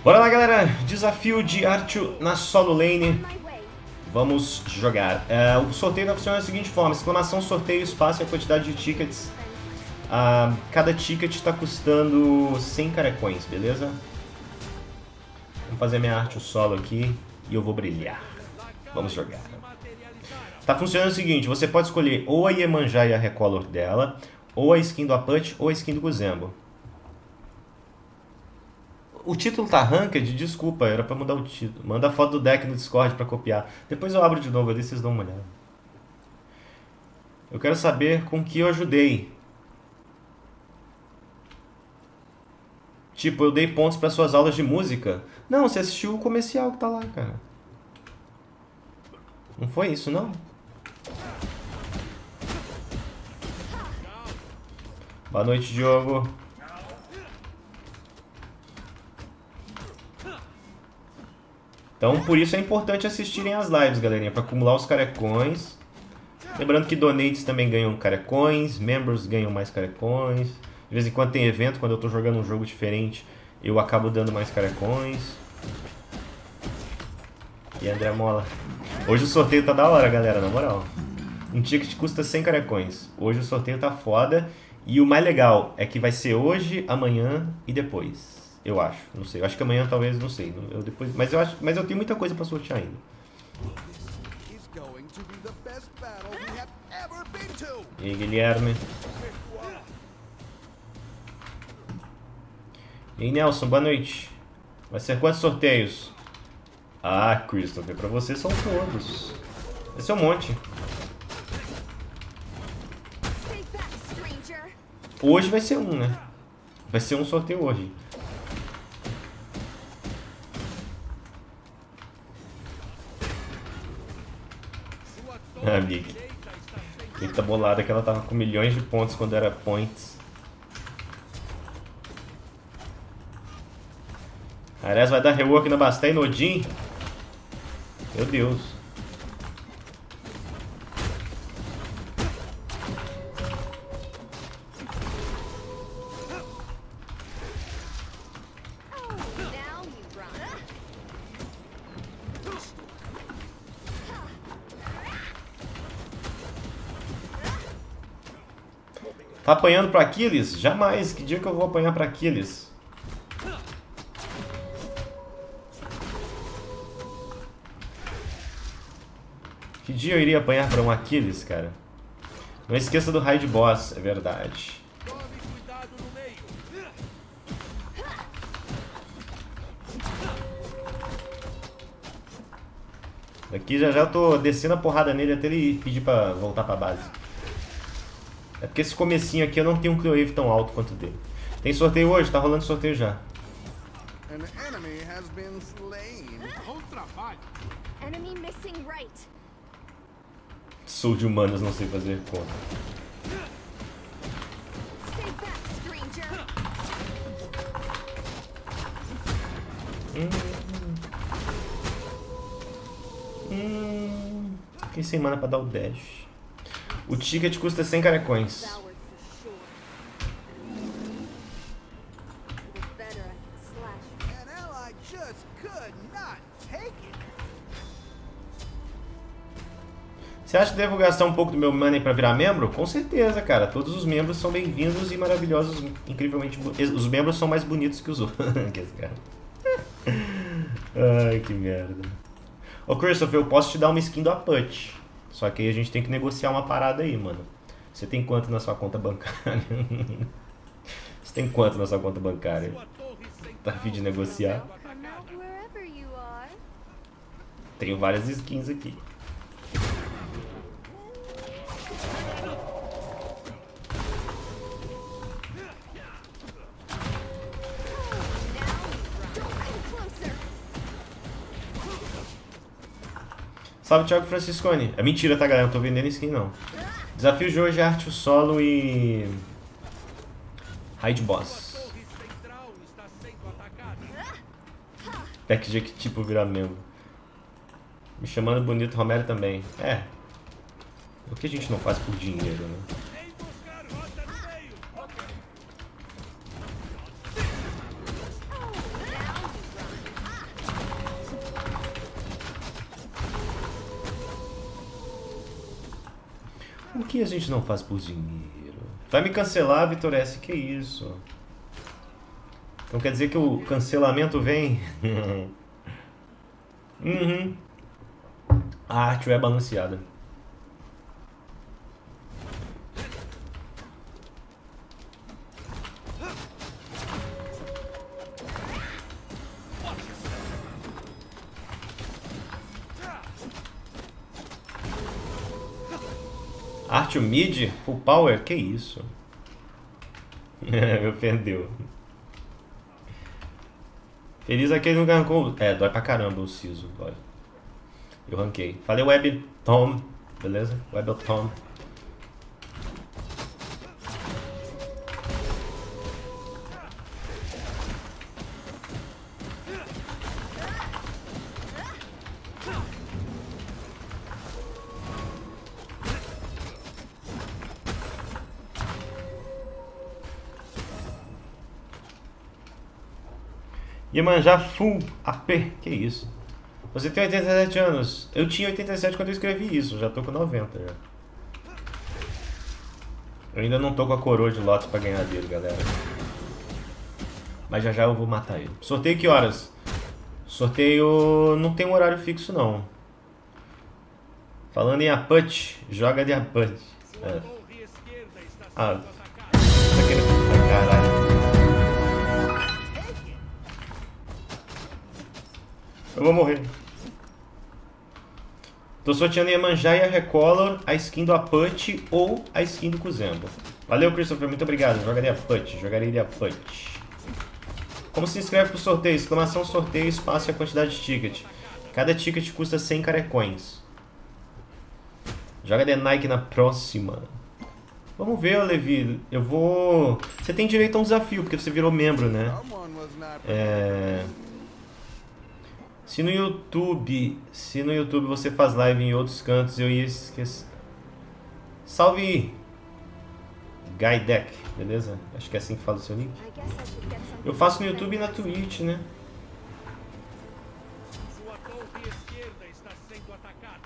Bora lá, galera. Desafio de Arthur na solo lane. Vamos jogar. O sorteio vai funcionar da seguinte forma. Exclamação, sorteio, espaço e a quantidade de tickets. Cada ticket está custando 100 carecões, beleza? Vamos fazer minha Arthur solo aqui e eu vou brilhar. Vamos jogar. Tá funcionando o seguinte, você pode escolher ou a Iemanjá e a Recolor dela, ou a skin do Aput, ou a skin do Guzembo. O título tá ranked? Desculpa, era pra mudar o título. Manda a foto do deck no Discord pra copiar. Depois eu abro de novo ali e vocês dão uma olhada. Eu quero saber com que eu ajudei. Tipo, eu dei pontos para suas aulas de música. Não, você assistiu o comercial que tá lá, cara. Não foi isso, não? Boa noite, Diogo. Então, por isso é importante assistirem as lives, galerinha, para acumular os carecões. Lembrando que donates também ganham carecões, members ganham mais carecões. De vez em quando tem evento, quando eu tô jogando um jogo diferente, eu acabo dando mais carecões. E André Mola. Hoje o sorteio tá da hora, galera, na moral. Um ticket custa 100 carecões. Hoje o sorteio tá foda. E o mais legal é que vai ser hoje, amanhã e depois. Eu acho, não sei. Eu acho que amanhã talvez, não sei. Mas eu tenho muita coisa pra sortear ainda. E aí, Guilherme. E aí, Nelson, boa noite. Vai ser quantos sorteios? Ah, Christopher, pra você são todos. Vai ser um monte. Hoje vai ser um, né? Vai ser um sorteio hoje. Ah, Vicky. Vicky tá bolada que ela tava com milhões de pontos quando era points. Aliás, vai dar rework na Basté e no Odin? Meu Deus. Tá apanhando pra Aquiles? Jamais. Que dia que eu vou apanhar pra Aquiles? Que dia eu iria apanhar pra um Aquiles, cara? Não esqueça do raid boss, é verdade. Daqui já eu tô descendo a porrada nele até ele pedir pra voltar pra base. É porque esse comecinho aqui eu não tenho um clear wave tão alto quanto o dele. Tem sorteio hoje? Tá rolando sorteio já. Sou de humanos, não sei fazer conta. Fiquei sem mana pra dar o dash. O ticket custa 100 carecões. Você acha que devo gastar um pouco do meu money pra virar membro? Com certeza, cara. Todos os membros são bem-vindos e maravilhosos, incrivelmente... Os membros são mais bonitos que os outros. Ai, que merda. Ô, Christopher, eu posso te dar uma skin do Aput. Só que aí a gente tem que negociar uma parada aí, mano. Você tem quanto na sua conta bancária? Você tem quanto na sua conta bancária? Tá a fim de negociar? Tenho várias skins aqui. Salve, Thiago Franciscone. É mentira, tá, galera? Não tô vendendo skin, não. Desafio de hoje é Arthur solo e... raid boss. Deck de que tipo virar membro. Me chamando bonito, Romero também. É. O que a gente não faz por dinheiro, né? O que a gente não faz por dinheiro? Vai me cancelar, Vitor S? Que isso? Então quer dizer que o cancelamento vem? Uhum. A arte é balanceada. Arte mid? Full power? Que isso? Me ofendeu. Feliz aquele nunca arrancou. É, dói pra caramba o siso, dói. Eu ranquei. Falei Web Tom, beleza? Web Tom. Iemanjá Full AP, que isso? Você tem 87 anos. Eu tinha 87 quando eu escrevi isso, já tô com 90 já. Eu ainda não tô com a coroa de lotes pra ganhar dele, galera. Mas já já eu vou matar ele. Sorteio que horas? Sorteio não tem um horário fixo não. Falando em Aput, joga de Aput. É. Ah, tá querendo... Ai, caralho. Eu vou morrer. Tô sorteando a Iemanjá e a Recolor, a skin do Aput ou a skin do Kuzembo. Valeu, Christopher, muito obrigado. Jogarei Aput, jogarei de Aput. Como se inscreve pro sorteio? Exclamação sorteio, espaço e a quantidade de ticket. Cada ticket custa 100 carecões. Joga de Nike na próxima. Vamos ver, Levi. Eu vou... Você tem direito a um desafio, porque você virou membro, né? Se no YouTube você faz live em outros cantos, eu ia esquecer. Salve! Gaidek, beleza? Acho que é assim que fala o seu nick. Eu faço no YouTube e na Twitch, né? Sua torre esquerda está sendo atacada.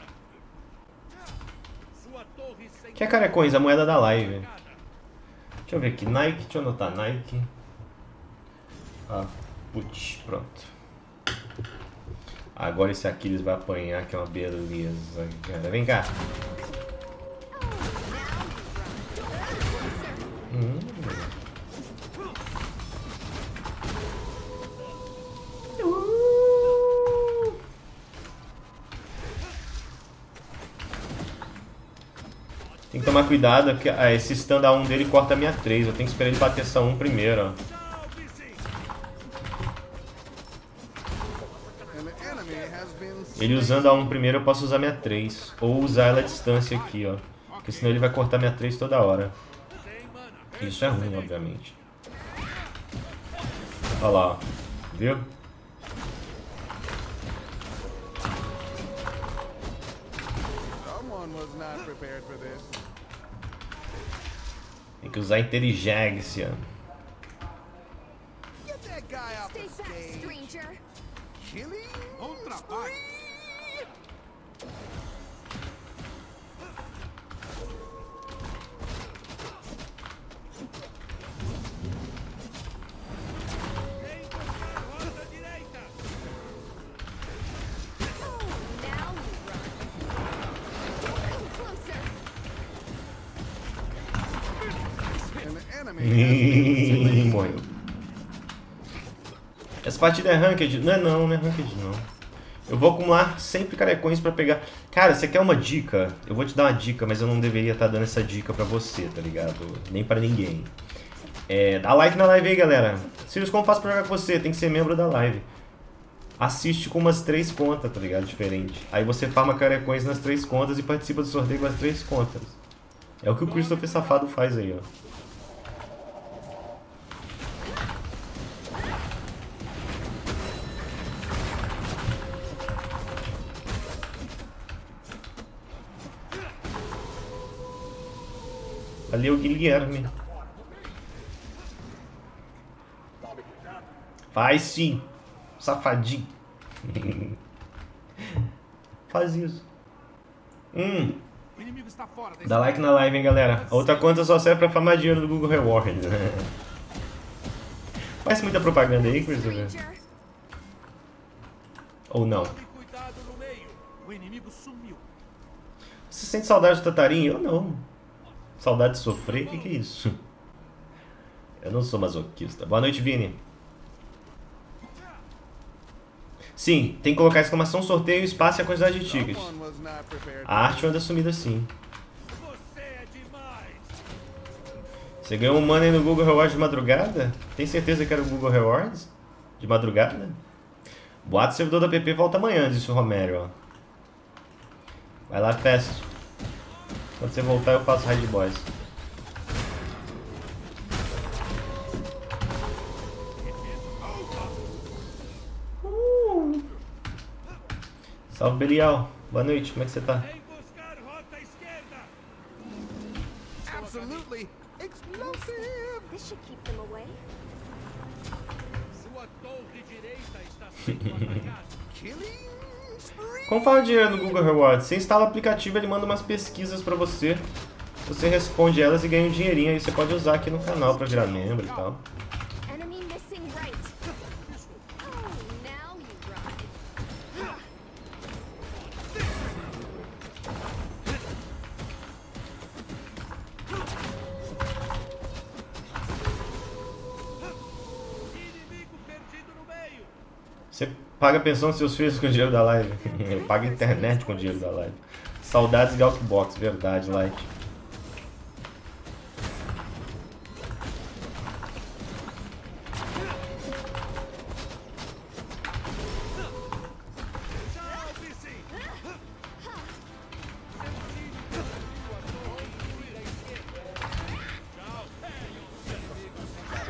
Sua torre sem... Que é carecões, a moeda da live. Deixa eu ver aqui, Nike, deixa eu anotar, Nike. Ah, putz, pronto. Agora esse Aquiles vai apanhar, que é uma beleza, cara. Vem cá. Tem que tomar cuidado, porque esse stand A1 dele corta a minha 3. Eu tenho que esperar ele bater essa 1 primeiro, ó. Ele usando a 1 primeiro, eu posso usar minha 3. Ou usar ela à distância aqui, ó. Porque senão ele vai cortar minha 3 toda hora. Isso é ruim, obviamente. Olha lá, ó. Viu? Tem que usar inteligência. Outra parte. Morreu. Essa partida é ranked? Não é não, não é ranked não. Eu vou acumular sempre carecões pra pegar. Cara, você quer uma dica? Eu vou te dar uma dica, mas eu não deveria estar dando essa dica pra você, tá ligado? Nem pra ninguém. Dá like na live aí, galera. Sirius, como faço pra jogar com você? Tem que ser membro da live. Assiste com umas 3 contas, tá ligado? Diferente. Aí você farma carecões nas 3 contas e participa do sorteio com as 3 contas. É o que o Christopher Safado faz aí, ó. Valeu, Guilherme. Faz sim, safadinho. Faz isso. O inimigo está fora desse... Dá like na live, hein, galera. A outra conta só serve pra farmar dinheiro do Google Rewards. Faz muita propaganda aí, Christopher. Ou não? Tome cuidado no meio. O inimigo sumiu. Você sente saudade do Tatarinho? Eu não. Saudade de sofrer? O que é isso? Eu não sou masoquista. Boa noite, Vini. Sim, tem que colocar exclamação, sorteio, espaço e a quantidade de tickets. A arte anda sumida sim. Você é demais. Você ganhou um money no Google Rewards de madrugada? Tem certeza que era o Google Rewards? De madrugada? Boato servidor da PP volta amanhã, disse o Romero. Ó. Vai lá, Fest. Quando você voltar eu faço Raid Boys. Salve, Belial. Boa noite, como é que você tá? Vem buscar rota esquerda. Absolutely explosive. This should keep them away. Sua torre direita está sendo atacada. Killing spree. Como fala dinheiro no Google Rewards? Você instala o aplicativo, ele manda umas pesquisas pra você. Você responde elas e ganha um dinheirinho. Aí você pode usar aqui no canal pra virar membro e tal. Enemy missing right. Oh, now you run. Inimigo perdido no meio. Você paga a pensão dos seus filhos com o dinheiro da live. Eu pago a internet com o dinheiro da live. Saudades Galkbox, verdade, Light. Salve-se. Seu time destruiu a torre inimiga esquerda. Tchau. Os inimigos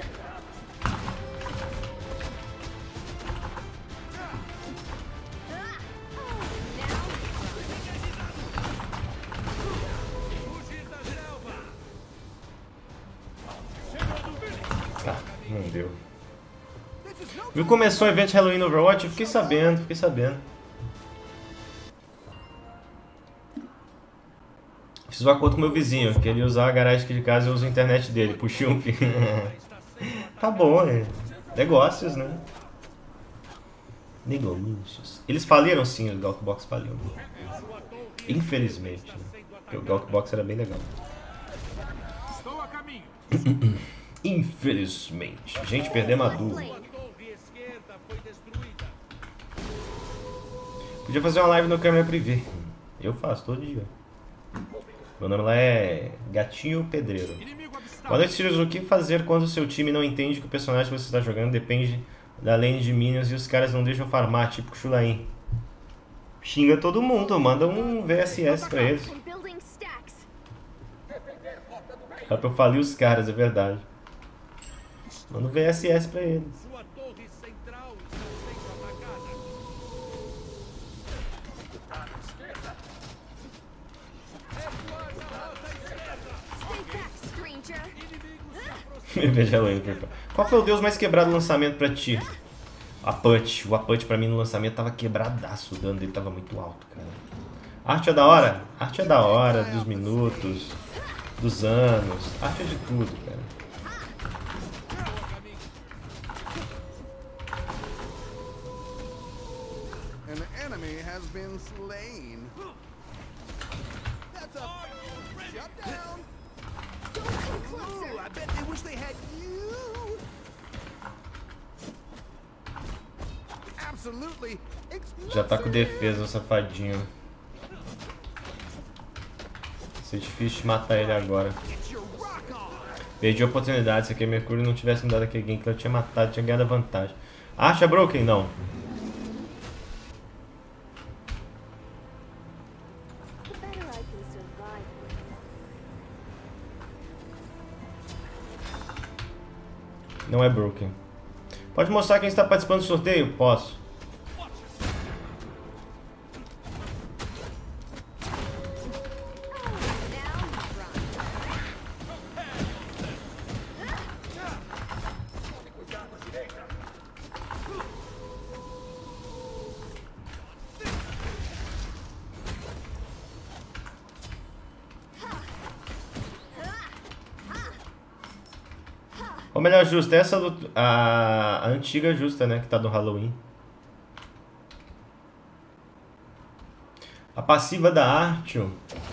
fugir da selva. Tá, não deu. Viu, começou o evento Halloween no Overwatch? Eu fiquei sabendo, Fiz um acordo com meu vizinho, que ele ia usar a garagem aqui de casa e eu uso a internet dele. Puxei um fio. Tá bom, né? Negócios, né? Negócios. Eles faliram sim, o Galkbox faliu. Infelizmente, né? Porque o Galkbox era bem legal. Estou a caminho. Infelizmente. Gente, perdemos a dúvida. A torre esquerda foi destruída. Podia fazer uma live no câmera privê. Eu faço todo dia. Meu nome lá é Gatinho Pedreiro. Inimigo avistado. Boa noite, Sirius. O que fazer quando o seu time não entende que o personagem que você está jogando depende da lane de minions e os caras não deixam farmar, tipo Chulain? Xinga todo mundo, manda um VSS pra eles. I'm building stacks. Só pra eu falir os caras, é verdade. Manda um VSS pra eles. Sua torre central está sendo atacada. Recuar na rota esquerda. Stay back, stranger. Inimigos se aproximam. Me veja lendo, por favor. Qual foi o deus mais quebrado no lançamento pra ti? Aput. O Aput pra mim no lançamento tava quebradaço. O dano dele tava muito alto, cara. Arte é da hora? Arte é da hora, dos minutos, dos anos. Arte é de tudo, cara. An enemy has been slain. That's a shut down. Don't come closer. Ooh, I bet they wish they had you. Absolutely Já tá com explosive. defesa, safadinho. Vai ser difícil de matar ele agora. Get your rock on. Perdi a oportunidade. Se aquele Mercúrio não tivesse me dado aquele game que eu tinha matado, tinha ganhado a vantagem. Acha broken? Não. The better I can survive. Não é broken. Pode mostrar quem está participando do sorteio? Posso. Now you run. Ou melhor, justa, essa a antiga justa, né? Que tá do Halloween. A passiva da Artyom.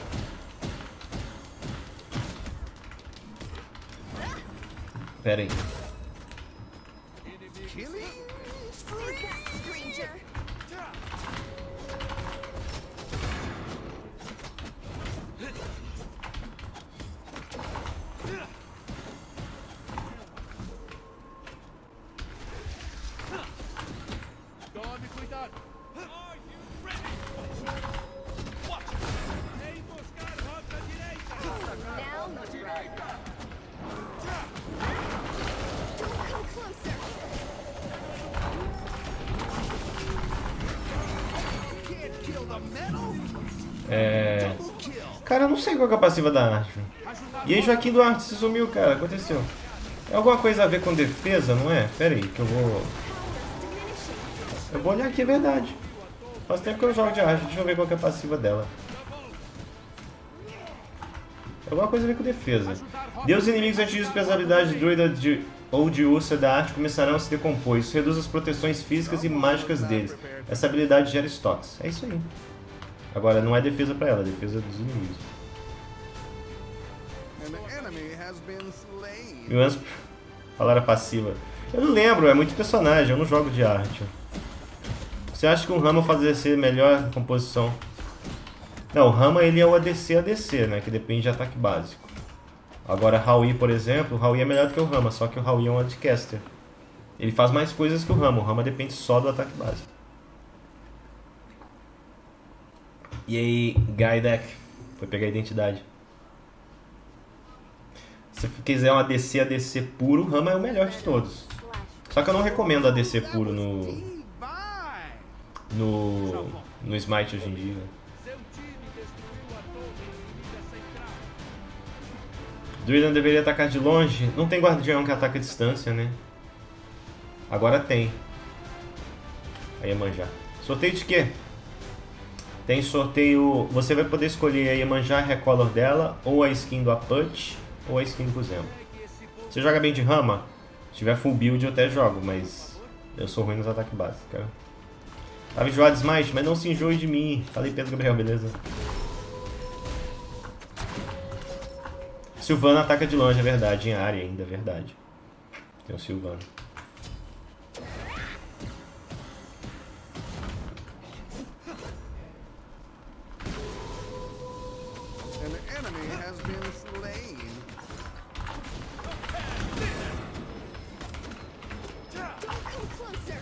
Pera aí. Killing Stay back, stranger. Tome cuidado. Are you ready? Watch. Emboscar rota direita. Now you run. Don't come closer. can't kill the metal. É... Kill. Cara, eu não sei qual que é a passiva da Artyom. E aí, Joaquim Duarte, se sumiu, cara. Aconteceu. É alguma coisa a ver com defesa, não é? Pera aí, que eu vou... Eu vou olhar aqui, é verdade. Faz tempo que eu jogo de Artyom. Deixa eu ver qual que é a passiva dela. É alguma coisa a ver com defesa. Deus inimigos atingidos pelas habilidades de druida ou de ursa da arte começarão a se decompor. Isso reduz as proteções físicas e mágicas deles. Essa habilidade gera estoques. É isso aí. Agora, não é defesa pra ela, é defesa dos inimigos. An enemy has been slain. E antes, falar a passiva. Eu não lembro, é muito personagem, eu não jogo de arte. Você acha que um Rama faz ADC melhor composição? Não, o Rama ele é o ADC, né? Que depende de ataque básico. Agora, Howie, por exemplo, o Howie é melhor do que o Rama, só que o Howie é um Adcaster. Ele faz mais coisas que o Rama depende só do ataque básico. E aí, Gaidek, foi pegar a identidade. Se quiser um ADC puro, o Rama é o melhor de todos. Só que eu não recomendo ADC puro no Smite hoje em dia. Seu time destruiu a torre inimiga central. Druida não deveria atacar de longe? Não tem guardião que ataca a distância, né? Agora tem. A Iemanjá. Sorteio de quê? Tem sorteio... Você vai poder escolher a Iemanjá Recolor dela, ou a skin do Aput, ou a skin do Kuzema. Você joga bem de Rama? Se tiver full build eu até jogo, mas eu sou ruim nos ataques básicos, cara. Tava enjoado de Smite, mas não se enjoe de mim. Falei Pedro Gabriel, beleza? Silvano ataca de longe, é verdade. Em área ainda, é verdade. Tem o Silvano. An enemy has been slain. Don't come closer.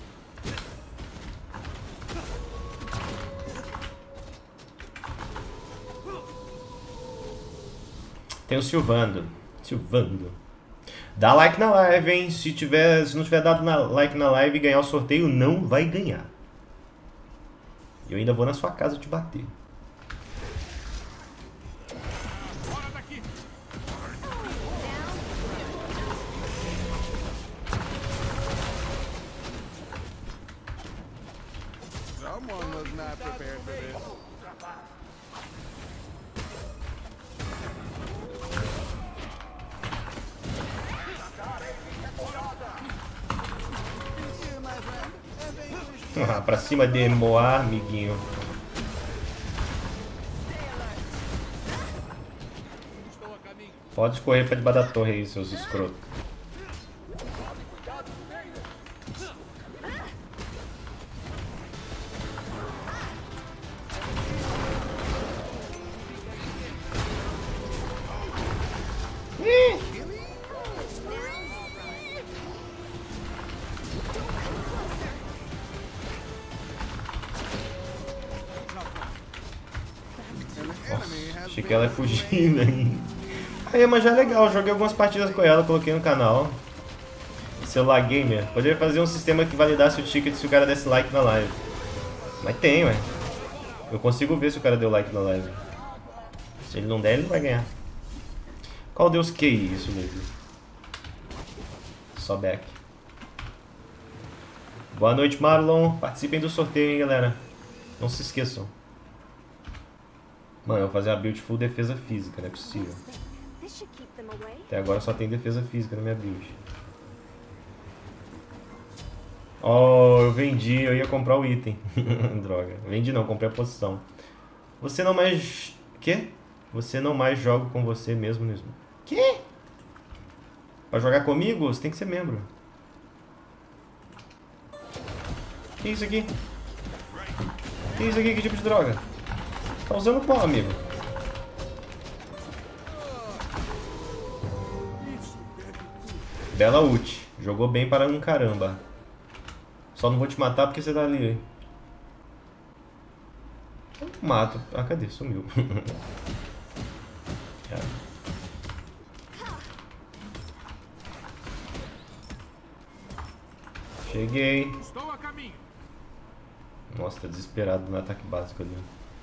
Tem o Silvando. Dá like na live, hein? Se não tiver dado like na live e ganhar o sorteio, não vai ganhar. Eu ainda vou na sua casa te bater. Fora daqui. Someone was not prepared for this. Here, my friend. Have a Pra cima de Moá, amiguinho. Estou a caminho. Pode escorrer pra debaixo da torre aí, seus escrotos. Achei que ela ia fugir, né? Aí, mas já é legal, joguei algumas partidas com ela, coloquei no canal. Celular Gamer. Poderia fazer um sistema que validasse o ticket se o cara desse like na live. Mas tem, ué. Eu consigo ver se o cara deu like na live. Se ele não der, ele não vai ganhar. Qual Deus que isso, mesmo? Só back. Boa noite, Marlon. Participem do sorteio, hein, galera. Não se esqueçam. Mano, eu vou fazer uma build full defesa física, não é possível. This should keep them away. Até agora só tem defesa física na minha build. Oh, eu vendi, eu ia comprar o item. Droga. Vendi não, comprei a posição. Você não mais... Quê? Você não mais joga com você mesmo no... Quê? Pra jogar comigo, você tem que ser membro. Que isso aqui? Que isso aqui? Que tipo de droga? Tá usando qual, amigo? Bela ult. Jogou bem para um caramba. Só não vou te matar porque você tá ali. Eu mato. Ah, cadê? Sumiu. Cheguei. Estou a caminho. Nossa, tá desesperado no ataque básico ali.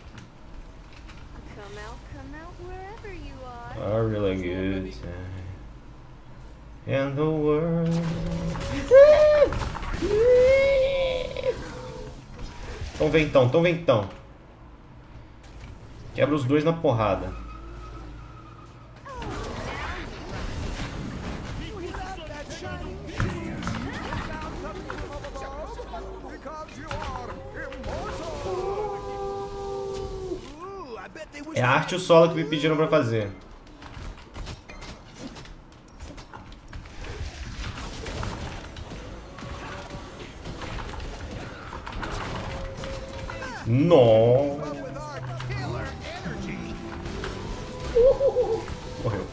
Come out wherever you are. Are really good. And the world. Tom ventão. Quebra os dois na porrada. Because you are immortal. Ooh, I bet they wish É a arte e o solo que me pediram pra fazer. Nossa. with our killer energy. Morreu.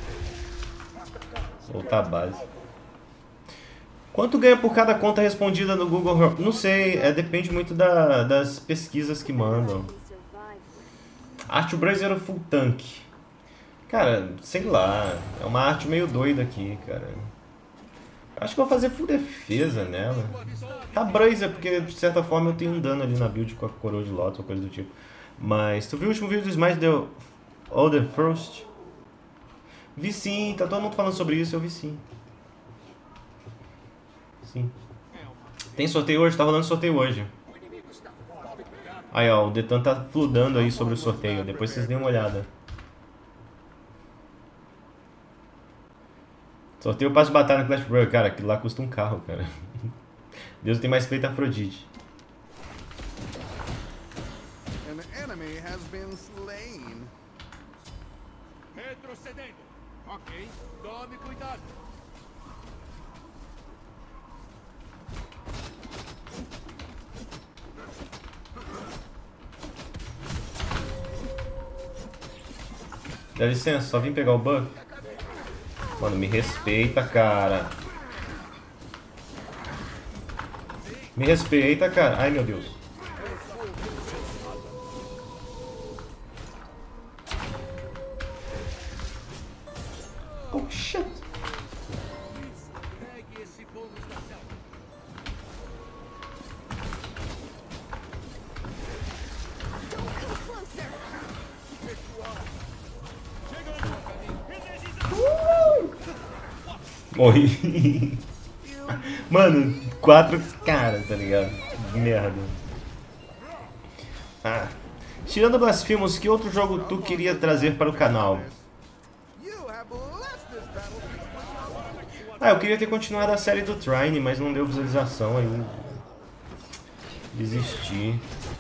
Voltar à base. Quanto ganha por cada conta respondida no Google? Não sei, depende muito das pesquisas que mandam. We survived. Arte Brazier Full Tank. Cara, sei lá. É uma arte meio doida aqui, cara. Acho que eu vou fazer full defesa nela. Tá Brazier, porque de certa forma eu tenho um dano ali na build com a coroa de Lotus ou coisa do tipo. Mas tu viu o último vídeo do Smash The Older First? Vi sim, tá todo mundo falando sobre isso, eu vi sim. Sim. Tem sorteio hoje? Tá rolando sorteio hoje. Aí ó, o Detan tá fludando aí sobre o sorteio, depois vocês deem uma olhada. Sorteio passe de batalha no Clash Royale, cara, aquilo lá custa um carro, cara. Deus tem mais peito Afrodite. An enemy has been slain. Retrocedendo. Ok. Tome cuidado. Dá licença, só vim pegar o buff. Mano, me respeita, cara. Me respeita, cara. Ai, meu Deus. Oh, shit. Pegue esse bônus da selva. Don't come closer. Chegando a caminho. Morri. Mano, 4 caras, tá ligado? Merda. Ah. Tirando Blasphemous, que outro jogo tu queria trazer para o canal? You have lost this battle. Ah, eu queria ter continuado a série do Trine, mas não deu visualização aí. Desisti.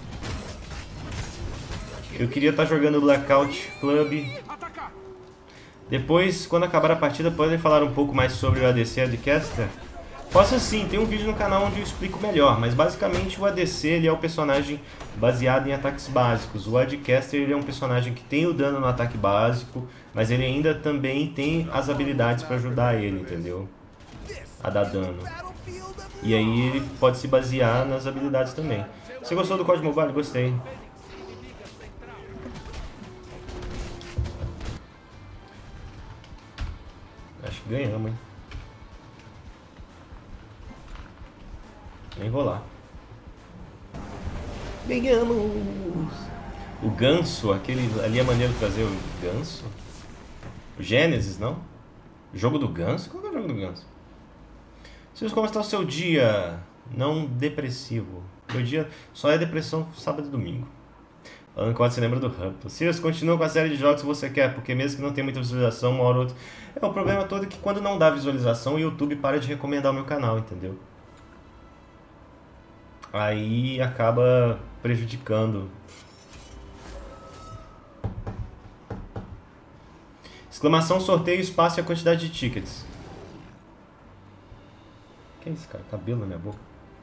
Eu queria estar jogando Blackout Club. Atacar. Depois, quando acabar a partida, podem falar um pouco mais sobre o ADC Adcaster? Posso sim, tem um vídeo no canal onde eu explico melhor, mas basicamente o ADC ele é o personagem baseado em ataques básicos. O Adcaster ele é um personagem que tem o dano no ataque básico, mas ele ainda também tem as habilidades para ajudar ele, entendeu? A dar dano. Battlefield of E aí ele pode se basear nas habilidades também. Você gostou do COD Mobile? Gostei. Acho que ganhamos, hein? Nem rolar. Ganhamos! O ganso, aquele ali é maneiro trazer o ganso. O Gênesis, não? O jogo do ganso? Qual que é o jogo do ganso? Vocês, como está o seu dia não depressivo? Meu dia só é depressão sábado e domingo. Alan Cotton se lembra do Hub. Sirius, continua com a série de jogos que você quer, porque mesmo que não tenha muita visualização, uma hora ou outra... O problema todo é que quando não dá visualização, o YouTube para de recomendar o meu canal, entendeu? Aí acaba prejudicando. Exclamação, sorteio, espaço e a quantidade de tickets. Que é isso, cara? Cabelo na minha boca.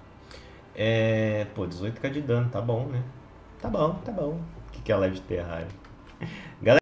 Pô, 18k de dano, tá bom, né? Tá bom, tá bom. O que é a Leve Terraria? Galera,